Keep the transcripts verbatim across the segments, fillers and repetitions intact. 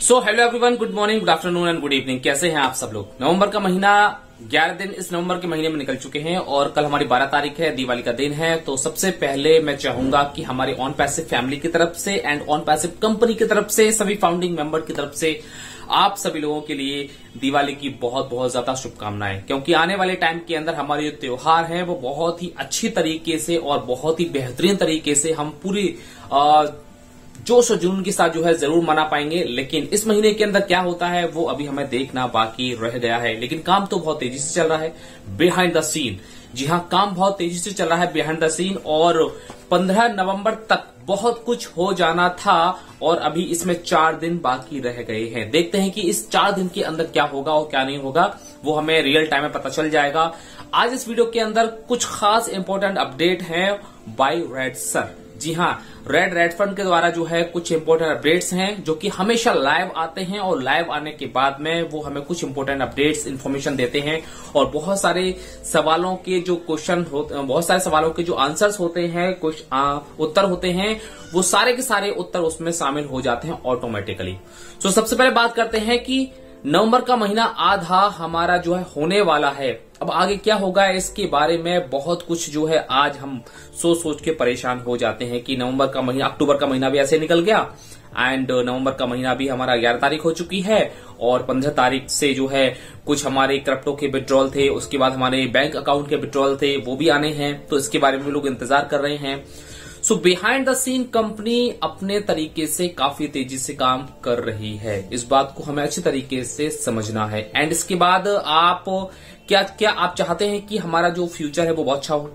So hello everyone, good morning, good afternoon and good evening. कैसे हैं आप सब लोग। नवंबर का महीना ग्यारह दिन इस नवंबर के महीने में निकल चुके हैं और कल हमारी बारह तारीख है, दिवाली का दिन है। तो सबसे पहले मैं चाहूंगा कि हमारी ऑन पैसिव फैमिली की तरफ से एंड ऑन पैसिव कंपनी की तरफ से सभी फाउंडिंग मेंबर की तरफ से आप सभी लोगों के लिए दिवाली की बहुत बहुत ज्यादा शुभकामनाएं, क्योंकि आने वाले टाइम के अंदर हमारे जो त्योहार हैं वो बहुत ही अच्छी तरीके से और बहुत ही बेहतरीन तरीके से हम पूरी आ, जोश और जुनून के साथ जो है जरूर मना पाएंगे। लेकिन इस महीने के अंदर क्या होता है वो अभी हमें देखना बाकी रह गया है। लेकिन काम तो बहुत तेजी से चल रहा है बिहाइंड द सीन। जी हाँ, काम बहुत तेजी से चल रहा है बिहाइंड द सीन और पंद्रह नवंबर तक बहुत कुछ हो जाना था और अभी इसमें चार दिन बाकी रह गए हैं। देखते हैं कि इस चार दिन के अंदर क्या होगा और क्या नहीं होगा, वो हमें रियल टाइम में पता चल जाएगा। आज इस वीडियो के अंदर कुछ खास इंपॉर्टेंट अपडेट है बाय रेड सर। जी हाँ, रेड रेड फंड के द्वारा जो है कुछ इंपोर्टेंट अपडेट्स हैं जो कि हमेशा लाइव आते हैं और लाइव आने के बाद में वो हमें कुछ इंपोर्टेंट अपडेट्स इन्फॉर्मेशन देते हैं और बहुत सारे सवालों के जो क्वेश्चन होते बहुत सारे सवालों के जो आंसर्स होते हैं, कुछ आ, उत्तर होते हैं, वो सारे के सारे उत्तर उसमें शामिल हो जाते हैं ऑटोमेटिकली। तो सबसे पहले बात करते हैं कि नवंबर का महीना आधा हमारा जो है होने वाला है। अब आगे क्या होगा इसके बारे में बहुत कुछ जो है आज हम सोच सोच के परेशान हो जाते हैं कि नवंबर का महीना, अक्टूबर का महीना भी ऐसे निकल गया एंड नवंबर का महीना भी हमारा ग्यारह तारीख हो चुकी है और पंद्रह तारीख से जो है कुछ हमारे क्रिप्टो के विड्रॉल थे, उसके बाद हमारे बैंक अकाउंट के विड्रॉल थे, वो भी आने हैं। तो इसके बारे में लोग इंतजार कर रहे हैं। So behind the scene company अपने तरीके से काफी तेजी से काम कर रही है। इस बात को हमें अच्छी तरीके से समझना है। एंड इसके बाद आप क्या क्या आप चाहते हैं कि हमारा जो फ्यूचर है वो बहुत अच्छा हो,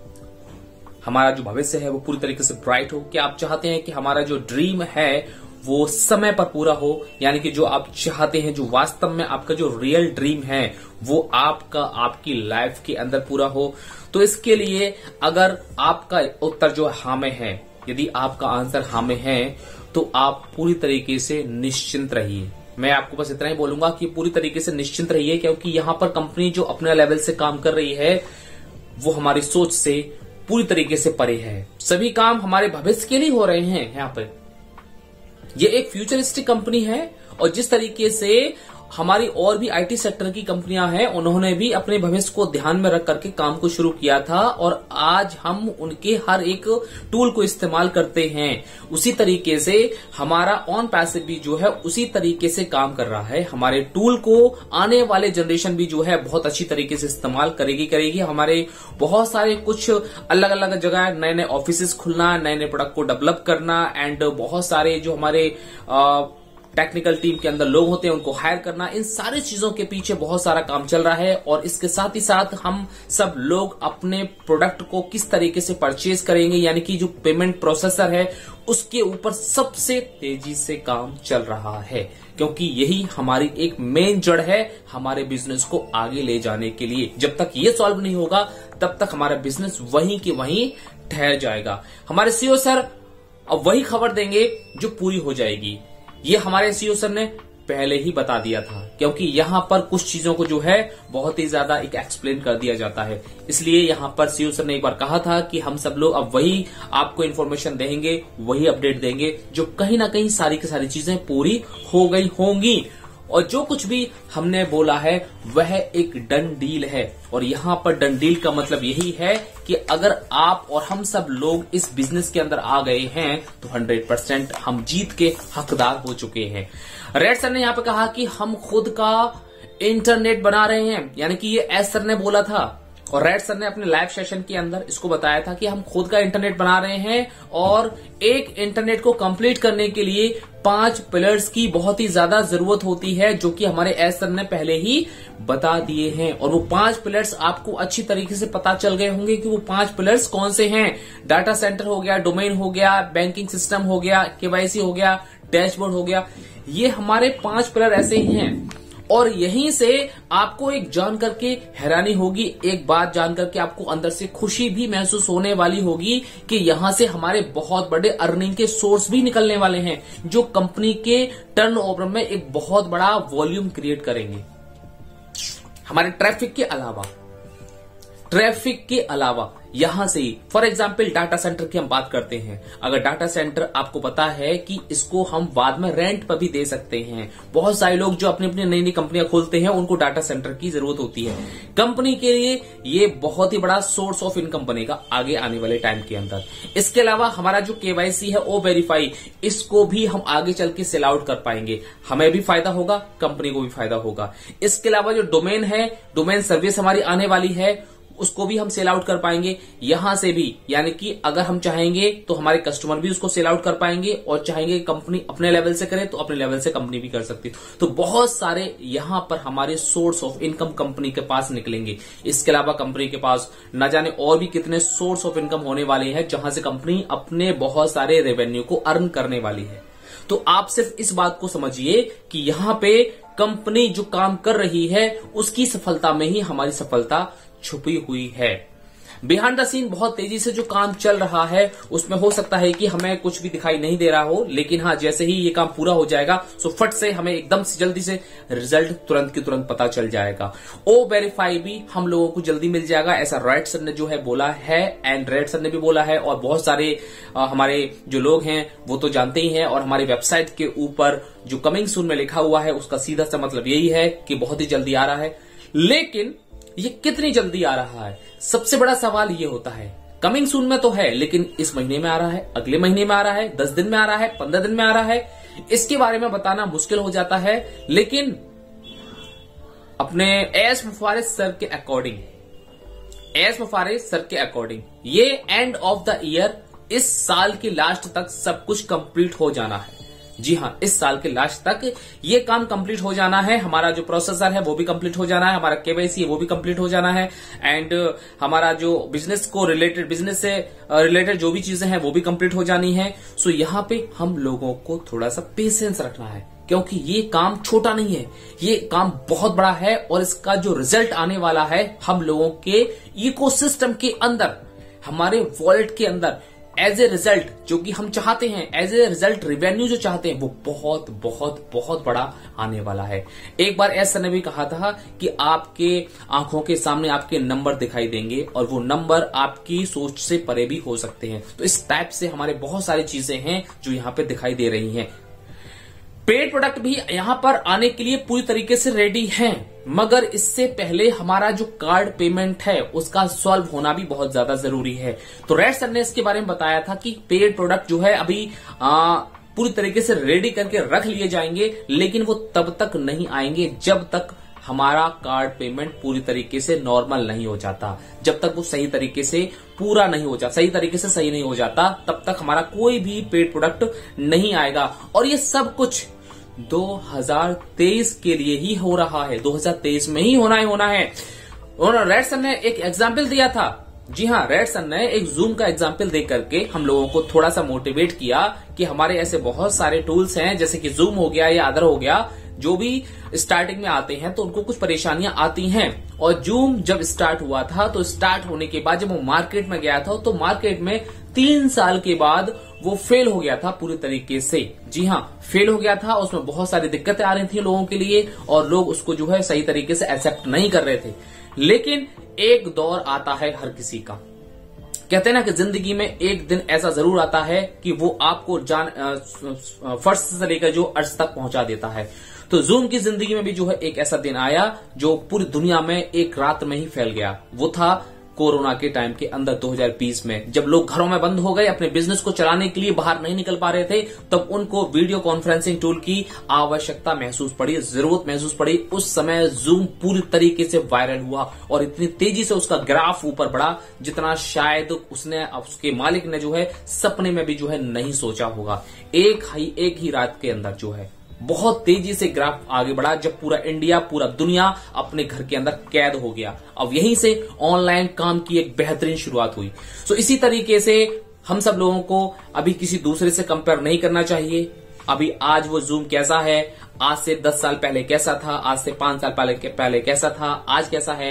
हमारा जो भविष्य है वो पूरी तरीके से ब्राइट हो। क्या आप चाहते हैं कि हमारा जो ड्रीम है वो समय पर पूरा हो, यानी कि जो आप चाहते हैं, जो वास्तव में आपका जो रियल ड्रीम है वो आपका आपकी लाइफ के अंदर पूरा हो। तो इसके लिए अगर आपका उत्तर जो हाँ में है, यदि आपका आंसर हाँ में है तो आप पूरी तरीके से निश्चिंत रहिए। मैं आपको बस इतना ही बोलूंगा कि पूरी तरीके से निश्चिंत रहिए, क्योंकि यहां पर कंपनी जो अपने लेवल से काम कर रही है वो हमारी सोच से पूरी तरीके से परे है। सभी काम हमारे भविष्य के लिए हो रहे हैं। यहाँ पर ये एक फ्यूचरिस्टिक कंपनी है और जिस तरीके से हमारी और भी आईटी सेक्टर की कंपनियां हैं, उन्होंने भी अपने भविष्य को ध्यान में रख करके काम को शुरू किया था और आज हम उनके हर एक टूल को इस्तेमाल करते हैं। उसी तरीके से हमारा ऑन पैसिव भी जो है उसी तरीके से काम कर रहा है। हमारे टूल को आने वाले जनरेशन भी जो है बहुत अच्छी तरीके से इस्तेमाल करेगी करेगी हमारे बहुत सारे कुछ अलग अलग जगह नए नए ऑफिसेस खुलना, नए नए प्रोडक्ट को डेवलप करना एंड बहुत सारे जो हमारे आ, टेक्निकल टीम के अंदर लोग होते हैं उनको हायर करना, इन सारी चीजों के पीछे बहुत सारा काम चल रहा है। और इसके साथ ही साथ हम सब लोग अपने प्रोडक्ट को किस तरीके से परचेज करेंगे, यानी कि जो पेमेंट प्रोसेसर है उसके ऊपर सबसे तेजी से काम चल रहा है, क्योंकि यही हमारी एक मेन जड़ है हमारे बिजनेस को आगे ले जाने के लिए। जब तक ये सॉल्व नहीं होगा तब तक हमारा बिजनेस वहीं के वहीं ठहर जाएगा। हमारे सीईओ सर अब वही खबर देंगे जो पूरी हो जाएगी। ये हमारे सीईओ सर ने पहले ही बता दिया था, क्योंकि यहाँ पर कुछ चीजों को जो है बहुत ही ज्यादा एक एक्सप्लेन कर दिया जाता है। इसलिए यहाँ पर सीईओ सर ने एक बार कहा था कि हम सब लोग अब वही आपको इन्फॉर्मेशन देंगे, वही अपडेट देंगे जो कहीं ना कहीं सारी की सारी चीजें पूरी हो गई होंगी। और जो कुछ भी हमने बोला है वह एक डन डील है। और यहाँ पर डन डील का मतलब यही है कि अगर आप और हम सब लोग इस बिजनेस के अंदर आ गए हैं तो हंड्रेड परसेंट हम जीत के हकदार हो चुके हैं। रेड सर ने यहाँ पे कहा कि हम खुद का इंटरनेट बना रहे हैं, यानी कि ये एस सर ने बोला था और रेड सर ने अपने लाइव सेशन के अंदर इसको बताया था कि हम खुद का इंटरनेट बना रहे हैं और एक इंटरनेट को कंप्लीट करने के लिए पांच पिलर्स की बहुत ही ज्यादा जरूरत होती है, जो कि हमारे एस सर ने पहले ही बता दिए हैं। और वो पांच पिलर्स आपको अच्छी तरीके से पता चल गए होंगे कि वो पांच पिलर्स कौन से हैं। डाटा सेंटर हो गया, डोमेन हो गया, बैंकिंग सिस्टम हो गया, केवाईसी हो गया, डैशबोर्ड हो गया। ये हमारे पांच पिलर ऐसे ही हैं। और यहीं से आपको एक जान करके हैरानी होगी, एक बात जान करके आपको अंदर से खुशी भी महसूस होने वाली होगी कि यहां से हमारे बहुत बड़े अर्निंग के सोर्स भी निकलने वाले हैं, जो कंपनी के टर्नओवर में एक बहुत बड़ा वॉल्यूम क्रिएट करेंगे। हमारे ट्रैफिक के अलावा ट्रैफिक के अलावा यहां से ही फॉर एग्जाम्पल डाटा सेंटर की हम बात करते हैं। अगर डाटा सेंटर आपको पता है कि इसको हम बाद में रेंट पर भी दे सकते हैं। बहुत सारे लोग जो अपनी अपनी नई नई कंपनियां खोलते हैं उनको डाटा सेंटर की जरूरत होती है। कंपनी के लिए ये बहुत ही बड़ा सोर्स ऑफ इनकम बनेगा आगे आने वाले टाइम के अंदर। इसके अलावा हमारा जो केवाईसी है ओ वेरीफाई, इसको भी हम आगे चल के सेल आउट कर पाएंगे। हमें भी फायदा होगा, कंपनी को भी फायदा होगा। इसके अलावा जो डोमेन है, डोमेन सर्विस हमारी आने वाली है, उसको भी हम सेल आउट कर पाएंगे यहां से भी। यानी कि अगर हम चाहेंगे तो हमारे कस्टमर भी उसको सेल आउट कर पाएंगे, और चाहेंगे कंपनी अपने लेवल से करे तो अपने लेवल से कंपनी भी कर सकती है। तो बहुत सारे यहां पर हमारे सोर्स ऑफ इनकम कंपनी के पास निकलेंगे। इसके अलावा कंपनी के पास न जाने और भी कितने सोर्स ऑफ इनकम होने वाले हैं, जहां से कंपनी अपने बहुत सारे रेवेन्यू को अर्न करने वाली है। तो आप सिर्फ इस बात को समझिए कि यहां पे कंपनी जो काम कर रही है उसकी सफलता में ही हमारी सफलता छुपी हुई है। बिहाइंड द सीन बहुत तेजी से जो काम चल रहा है उसमें हो सकता है कि हमें कुछ भी दिखाई नहीं दे रहा हो, लेकिन हाँ जैसे ही ये काम पूरा हो जाएगा सो फट से हमें एकदम से जल्दी से रिजल्ट तुरंत की तुरंत पता चल जाएगा। ओ वेरीफाई भी हम लोगों को जल्दी मिल जाएगा, ऐसा राइट सर ने जो है बोला है, एंड रेड सर ने भी बोला है, और बहुत सारे आ, हमारे जो लोग हैं वो तो जानते ही हैं। और हमारी वेबसाइट के ऊपर जो कमिंग सून में लिखा हुआ है उसका सीधा सा मतलब यही है कि बहुत ही जल्दी आ रहा है। लेकिन ये कितनी जल्दी आ रहा है, सबसे बड़ा सवाल ये होता है। कमिंग सून में तो है, लेकिन इस महीने में आ रहा है, अगले महीने में आ रहा है, दस दिन में आ रहा है, पंद्रह दिन में आ रहा है, इसके बारे में बताना मुश्किल हो जाता है। लेकिन अपने एस मुफारिस सर के अकॉर्डिंग एस मुफारिस सर के अकॉर्डिंग ये एंड ऑफ द ईयर, इस साल के लास्ट तक सब कुछ कंप्लीट हो जाना है। जी हाँ, इस साल के लास्ट तक ये काम कंप्लीट हो जाना है। हमारा जो प्रोसेसर है वो भी कंप्लीट हो जाना है, हमारा केवाईसी है वो भी कंप्लीट हो जाना है, एंड हमारा जो बिजनेस को रिलेटेड बिजनेस से रिलेटेड जो भी चीजें हैं वो भी कंप्लीट हो जानी है। सो यहाँ पे हम लोगों को थोड़ा सा पेशेंस रखना है, क्योंकि ये काम छोटा नहीं है, ये काम बहुत बड़ा है, और इसका जो रिजल्ट आने वाला है हम लोगों के इकोसिस्टम के अंदर, हमारे वॉलेट के अंदर एज ए रिजल्ट जो कि हम चाहते हैं, एज ए रिजल्ट रेवेन्यू जो चाहते हैं वो बहुत बहुत बहुत बड़ा आने वाला है। एक बार ऐसा ने भी कहा था कि आपके आंखों के सामने आपके नंबर दिखाई देंगे और वो नंबर आपकी सोच से परे भी हो सकते हैं। तो इस टाइप से हमारे बहुत सारी चीजें हैं जो यहाँ पे दिखाई दे रही हैं। पेड प्रोडक्ट भी यहां पर आने के लिए पूरी तरीके से रेडी हैं, मगर इससे पहले हमारा जो कार्ड पेमेंट है उसका सॉल्व होना भी बहुत ज्यादा जरूरी है। तो रेड सर ने इसके बारे में बताया था कि पेड प्रोडक्ट जो है अभी आ, पूरी तरीके से रेडी करके रख लिए जाएंगे, लेकिन वो तब तक नहीं आएंगे जब तक हमारा कार्ड पेमेंट पूरी तरीके से नॉर्मल नहीं हो जाता, जब तक वो सही तरीके से पूरा नहीं हो जाता, सही तरीके से सही नहीं हो जाता, तब तक हमारा कोई भी पेड प्रोडक्ट नहीं आएगा। और ये सब कुछ दो हज़ार तेईस के लिए ही हो रहा है, दो हज़ार तेईस में ही होना ही होना है। और रेड सर ने एक एग्जाम्पल दिया था, जी हाँ, रेड सर ने एक जूम का एग्जाम्पल दे करके हम लोगों को थोड़ा सा मोटिवेट किया कि हमारे ऐसे बहुत सारे टूल्स हैं, जैसे कि जूम हो गया या अदर हो गया, जो भी स्टार्टिंग में आते हैं तो उनको कुछ परेशानियां आती हैं। और जूम जब स्टार्ट हुआ था तो स्टार्ट होने के बाद जब वो मार्केट में गया था तो मार्केट में तीन साल के बाद वो फेल हो गया था पूरी तरीके से। जी हाँ, फेल हो गया था, उसमें बहुत सारी दिक्कतें आ रही थी लोगों के लिए और लोग उसको जो है सही तरीके से एक्सेप्ट नहीं कर रहे थे। लेकिन एक दौर आता है हर किसी का, कहते हैं ना कि जिंदगी में एक दिन ऐसा जरूर आता है कि वो आपको जान फर्श से लेकर जो अर्श तक पहुंचा देता है। तो जूम की जिंदगी में भी जो है एक ऐसा दिन आया जो पूरी दुनिया में एक रात में ही फैल गया। वो था कोरोना के टाइम के अंदर दो हज़ार बीस में, जब लोग घरों में बंद हो गए, अपने बिजनेस को चलाने के लिए बाहर नहीं निकल पा रहे थे, तब उनको वीडियो कॉन्फ्रेंसिंग टूल की आवश्यकता महसूस पड़ी, जरूरत महसूस पड़ी। उस समय जूम पूरी तरीके से वायरल हुआ और इतनी तेजी से उसका ग्राफ ऊपर बढ़ा जितना शायद उसने उसके मालिक ने जो है सपने में भी जो है नहीं सोचा होगा। एक ही एक ही रात के अंदर जो है बहुत तेजी से ग्राफ आगे बढ़ा, जब पूरा इंडिया पूरा दुनिया अपने घर के अंदर कैद हो गया। अब यहीं से ऑनलाइन काम की एक बेहतरीन शुरुआत हुई। सो इसी तरीके से हम सब लोगों को अभी किसी दूसरे से कंपेयर नहीं करना चाहिए। अभी आज वो जूम कैसा है, आज से दस साल पहले कैसा था, आज से पांच साल पहले पहले कैसा था, आज कैसा है,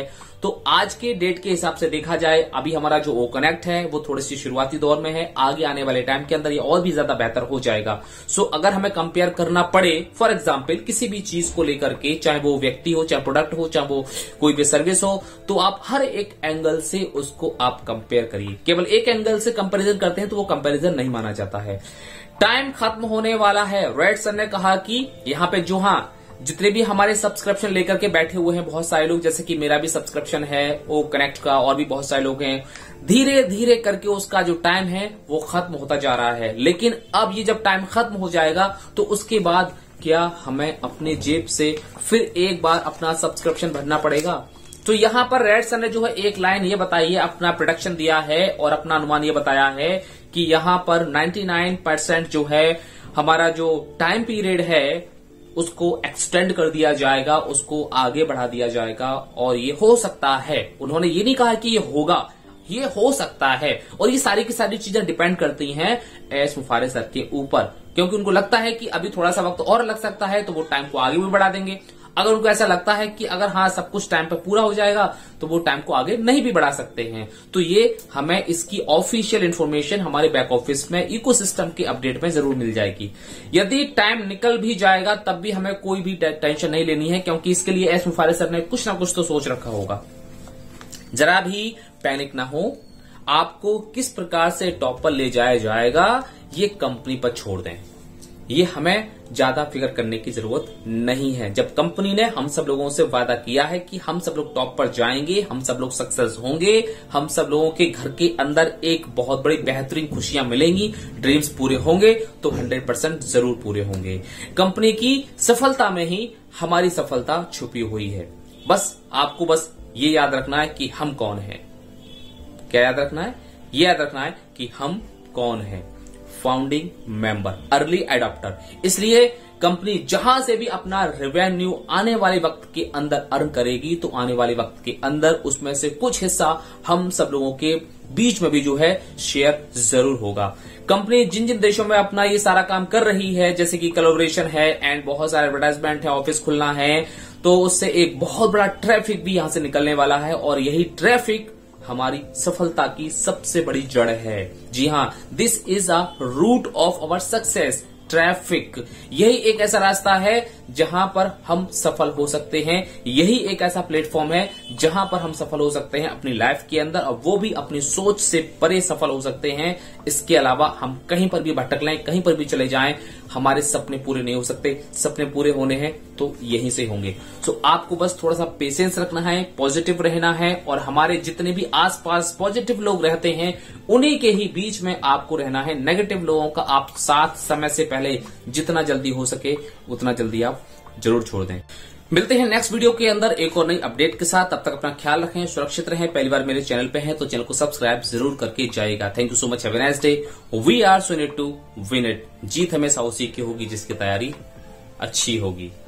तो आज के डेट के हिसाब से देखा जाए, अभी हमारा जो ओ कनेक्ट है वो थोड़ी सी शुरुआती दौर में है, आगे आने वाले टाइम के अंदर ये और भी ज्यादा बेहतर हो जाएगा। सो अगर हमें कंपेयर करना पड़े फॉर एग्जाम्पल किसी भी चीज को लेकर के, चाहे वो व्यक्ति हो, चाहे प्रोडक्ट हो, चाहे वो कोई भी सर्विस हो, तो आप हर एक एंगल से उसको आप कंपेयर करिए। केवल एक एंगल से कंपेरिजन करते हैं तो वो कंपेरिजन नहीं माना जाता है। टाइम खत्म होने वाला है। रेड सर ने कहा कि यहाँ पे जो हाँ जितने भी हमारे सब्सक्रिप्शन लेकर के बैठे हुए हैं बहुत सारे लोग, जैसे कि मेरा भी सब्सक्रिप्शन है ओ कनेक्ट का, और भी बहुत सारे लोग हैं, धीरे धीरे करके उसका जो टाइम है वो खत्म होता जा रहा है। लेकिन अब ये जब टाइम खत्म हो जाएगा तो उसके बाद क्या हमें अपने जेब से फिर एक बार अपना सब्सक्रिप्शन भरना पड़ेगा? तो यहां पर रेड सर ने जो है एक लाइन ये बताई है, अपना प्रोडक्शन दिया है और अपना अनुमान ये बताया है कि यहां पर निन्यानवे परसेंट जो है हमारा जो टाइम पीरियड है उसको एक्सटेंड कर दिया जाएगा, उसको आगे बढ़ा दिया जाएगा। और ये हो सकता है, उन्होंने ये नहीं कहा कि ये होगा, ये हो सकता है। और ये सारी की सारी चीजें डिपेंड करती हैं एस मुफारे सर के ऊपर, क्योंकि उनको लगता है कि अभी थोड़ा सा वक्त और लग सकता है तो वो टाइम को आगे भी बढ़ा देंगे। अगर उनको ऐसा लगता है कि अगर हाँ सब कुछ टाइम पर पूरा हो जाएगा तो वो टाइम को आगे नहीं भी बढ़ा सकते हैं। तो ये हमें इसकी ऑफिशियल इंफॉर्मेशन हमारे बैक ऑफिस में इकोसिस्टम के अपडेट में जरूर मिल जाएगी। यदि टाइम निकल भी जाएगा तब भी हमें कोई भी टेंशन नहीं लेनी है, क्योंकि इसके लिए एस मुफारे सर ने कुछ ना कुछ तो सोच रखा होगा। जरा भी पैनिक ना हो। आपको किस प्रकार से टॉप पर ले जाया जाएगा ये कंपनी पर छोड़ दें, ये हमें ज्यादा फिक्र करने की जरूरत नहीं है। जब कंपनी ने हम सब लोगों से वादा किया है कि हम सब लोग टॉप पर जाएंगे, हम सब लोग सक्सेस होंगे, हम सब लोगों के घर के अंदर एक बहुत बड़ी बेहतरीन खुशियां मिलेंगी, ड्रीम्स पूरे होंगे, तो हंड्रेड परसेंट जरूर पूरे होंगे। कंपनी की सफलता में ही हमारी सफलता छुपी हुई है। बस आपको बस ये याद रखना है कि हम कौन है। क्या याद रखना है? ये याद रखना है कि हम कौन है। Founding member, early adopter. इसलिए कंपनी जहां से भी अपना रेवेन्यू आने वाले वक्त के अंदर अर्न करेगी तो आने वाले वक्त के अंदर उसमें से कुछ हिस्सा हम सब लोगों के बीच में भी जो है शेयर जरूर होगा। कंपनी जिन जिन देशों में अपना ये सारा काम कर रही है, जैसे कि कोलैबोरेशन है एंड बहुत सारे एडवर्टाइजमेंट है, ऑफिस खुलना है, तो उससे एक बहुत बड़ा ट्रैफिक भी यहां से निकलने वाला है। और यही ट्रैफिक हमारी सफलता की सबसे बड़ी जड़ है। जी हां, this is a root of our success, traffic. यही एक ऐसा रास्ता है जहां पर हम सफल हो सकते हैं, यही एक ऐसा प्लेटफॉर्म है जहां पर हम सफल हो सकते हैं अपनी लाइफ के अंदर, और वो भी अपनी सोच से परे सफल हो सकते हैं। इसके अलावा हम कहीं पर भी भटक लें, कहीं पर भी चले जाएं, हमारे सपने पूरे नहीं हो सकते। सपने पूरे होने हैं तो यहीं से होंगे। सो आपको बस थोड़ा सा पेशेंस रखना है, पॉजिटिव रहना है, और हमारे जितने भी आसपास पॉजिटिव लोग रहते हैं उन्हीं के ही बीच में आपको रहना है। नेगेटिव लोगों का आप साथ समय से पहले जितना जल्दी हो सके उतना जल्दी आप जरूर छोड़ दें। मिलते हैं नेक्स्ट वीडियो के अंदर एक और नई अपडेट के साथ। तब तक अपना ख्याल रखें, सुरक्षित रहें। पहली बार मेरे चैनल पे हैं तो चैनल को सब्सक्राइब जरूर करके जाइएगा। Thank you so much, have a nice day. We are so in it to win it. जीत हमेशा उसी की होगी जिसकी तैयारी अच्छी होगी।